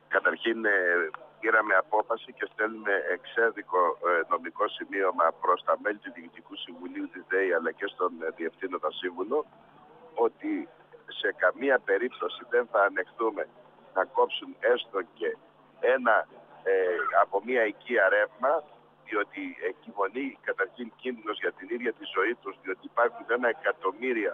Καταρχήν πήραμε απόφαση και στέλνουμε εξέδικο νομικό σημείωμα προς τα μέλη του Διοικητικού Συμβουλίου της ΔΕΗ αλλά και στον Διευθύνοντα Σύμβουλο ότι σε καμία περίπτωση δεν θα ανεχθούμε να κόψουν έστω και ένα από μια οικία ρεύμα, διότι εκκυμονεί καταρχήν κίνδυνος για την ίδια τη ζωή τους, διότι υπάρχουν 1 εκατομμύρια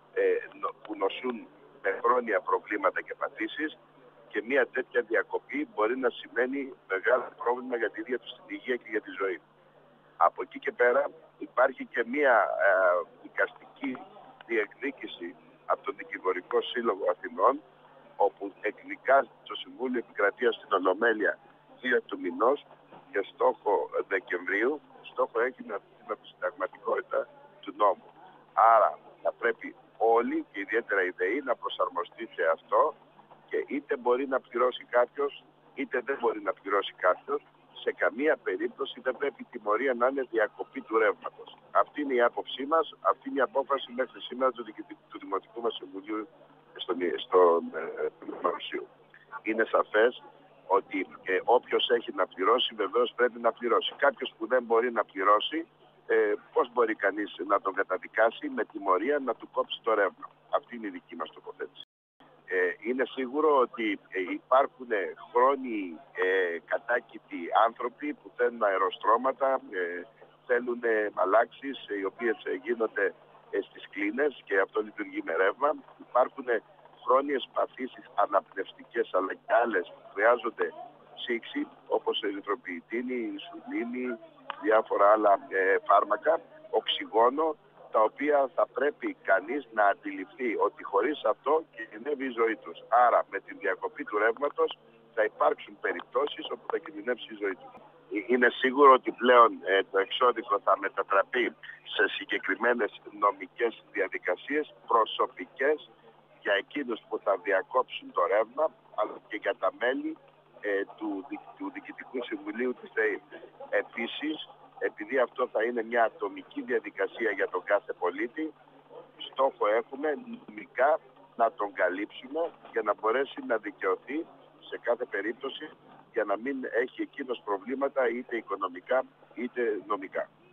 που νοσούν με χρόνια προβλήματα και παθήσεις και μια τέτοια διακοπή μπορεί να σημαίνει μεγάλο πρόβλημα για την ίδια τους την υγεία και για τη ζωή. Από εκεί και πέρα υπάρχει και μια δικαστική διεκδίκηση από τον Δικηγορικό Σύλλογο Αθηνών, όπου εκδικάζει το Συμβούλιο Επικρατείας στην Ολομέλεια 2 του μηνός και στόχο Δεκεμβρίου, στόχο έχει να τη συνταγματικότητα του νόμου. Άρα θα πρέπει όλοι και ιδιαίτερα η ΔΕΗ να προσαρμοστεί σε αυτό και είτε μπορεί να πληρώσει κάποιος είτε δεν μπορεί να πληρώσει κάποιος. Σε καμία περίπτωση δεν πρέπει η τιμωρία να είναι διακοπή του ρεύματος. Αυτή είναι η άποψή μας, αυτή είναι η απόφαση μέχρι σήμερα του Δημοτικού μας Συμβουλίου στον Δημοσίου. Είναι σαφές ότι όποιος έχει να πληρώσει βεβαίως πρέπει να πληρώσει. Κάποιος που δεν μπορεί να πληρώσει, πώς μπορεί κανείς να τον καταδικάσει με τιμωρία να του κόψει το ρεύμα. Αυτή είναι η δική μας τοποθέτηση. Είναι σίγουρο ότι υπάρχουν χρόνιοι κατάκητοι άνθρωποι που θέλουν αεροστρώματα, θέλουν αλλάξεις οι οποίες γίνονται στις κλίνες και αυτό λειτουργεί με ρεύμα. Υπάρχουν χρόνιες παθήσεις αναπνευστικές αλλά και άλλες που χρειάζονται ψήξη, όπως η ερυθροποιητίνη, η ινσουλίνη, διάφορα άλλα φάρμακα, οξυγόνο, τα οποία θα πρέπει κανείς να αντιληφθεί ότι χωρίς αυτό κινδυνεύει η ζωή τους. Άρα με την διακοπή του ρεύματος θα υπάρξουν περιπτώσεις όπου θα κινδυνεύσει η ζωή τους. Είναι σίγουρο ότι πλέον το εξώδικο θα μετατραπεί σε συγκεκριμένες νομικές διαδικασίες προσωπικές για εκείνους που θα διακόψουν το ρεύμα αλλά και για τα μέλη του Διοικητικού Συμβουλίου της ΔΕΗ. Επίσης, επειδή αυτό θα είναι μια ατομική διαδικασία για τον κάθε πολίτη, στόχο έχουμε νομικά να τον καλύψουμε για να μπορέσει να δικαιωθεί σε κάθε περίπτωση για να μην έχει εκείνος προβλήματα είτε οικονομικά είτε νομικά.